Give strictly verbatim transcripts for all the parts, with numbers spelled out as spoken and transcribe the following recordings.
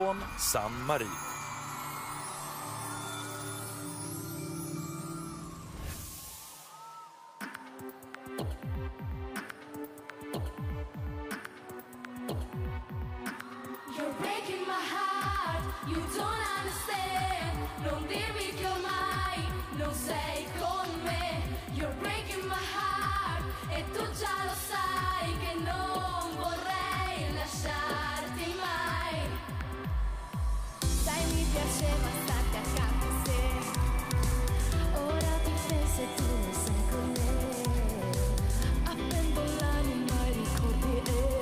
från San Marino. You're breaking my heart, you don't understand. Non dirmi che ormai non sei con me. You're breaking my heart e tu già lo sai che non vorrei lasciarti mai. Sai, mi piaceva starti accanto a te. Ora ti penso e tu non sei con me. Appendo l'anima e ricordi e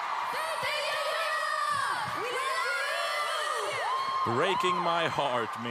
Breaking My Heart